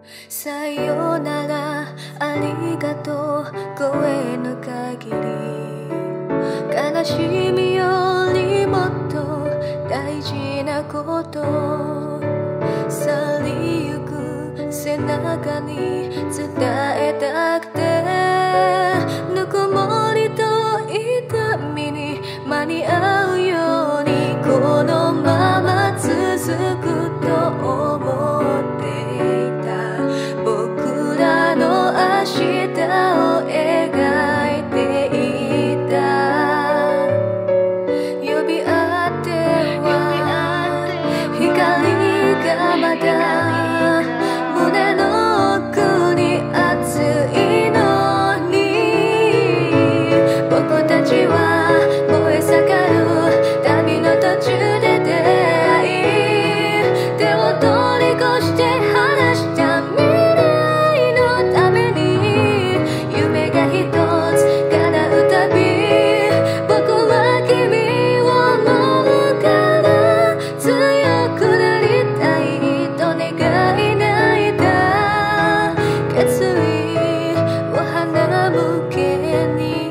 さよならありがとう声の限り悲しみよりもっと大事なこと去りゆく背中に伝えたくてぬくもりと痛みに間に合うようにこのまま続くと思っていた僕らの明日を描いていた呼び合っては光がまだ胸の奥に熱いのに僕たちは燃え盛る旅の途中で出会い手を取り越して話した未来のために夢が一つ叶うたび僕は君を思うから強くなりたいと願い泣いた決意を花向けに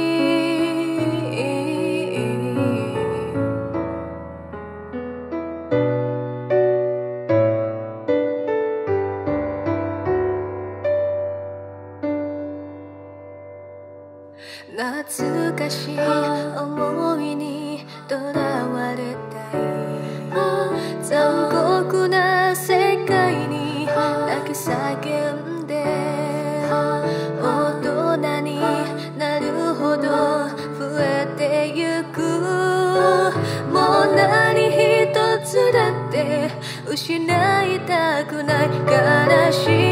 懐かしい思いにとらわれたい残酷な世界に泣き叫んで大人になるほど増えてゆくもう何一つだって失いたくない悲しい